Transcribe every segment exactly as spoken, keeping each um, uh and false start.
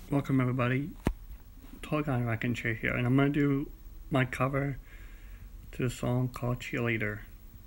Welcome everybody, Tall Guy Rockin' Chair here, and I'm going to do my cover to the song called Cheerleader.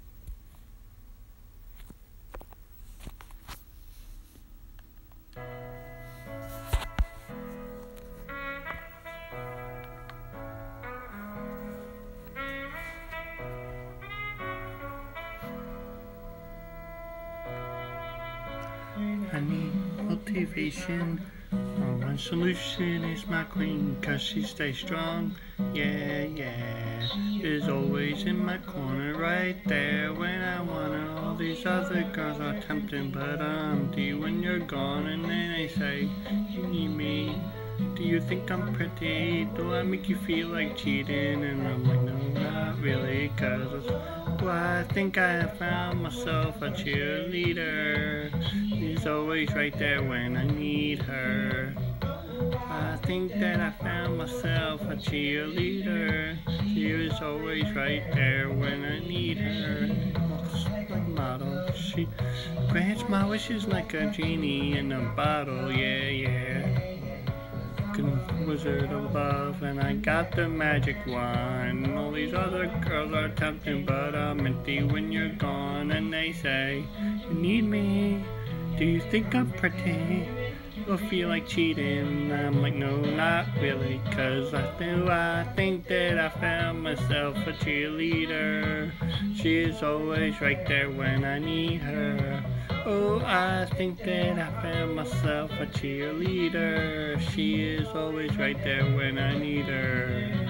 I need motivation. Oh, one solution is my queen, cause she stays strong. Yeah, yeah. Is always in my corner, right there when I want her. All these other girls are tempting, but I'm empty when you're gone. And then they say, you need me. Do you think I'm pretty? Do I make you feel like cheating? And I'm like, no, not really, cause well, I think I found myself a cheerleader. She's always right there when I need her. I think that I found myself a cheerleader. She is always right there when I need her. Like model, she grants my wishes like a genie in a bottle. Yeah, yeah. Wizard of love, and I got the magic wand. And all these other girls are tempting, but I'm empty when you're gone. And they say, you need me. Do you think I'm pretty? Do I feel like cheating? I'm like, no, not really, cause I do. I think that I found myself a cheerleader. She is always right there when I need her. Oh, I think that I found myself a cheerleader. She is always right there when I need her.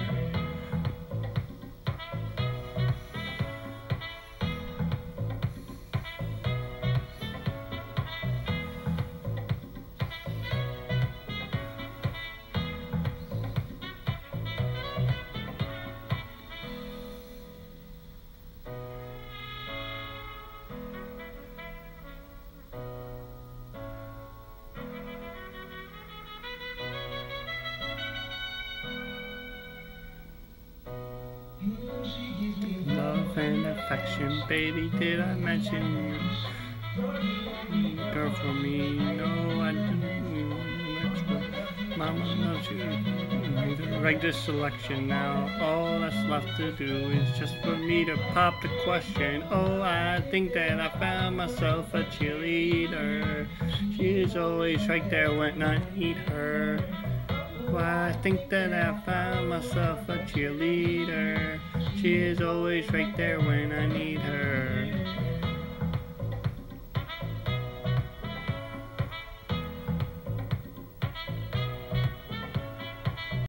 Love and affection, baby, did I mention you? Girl for me, no, I didn't. Mama loves you. Write this selection now. All that's left to do is just for me to pop the question. Oh, I think that I found myself a cheerleader. She is always right there when I need her. Why, I think that I found myself a cheerleader. She is always right there when I need her.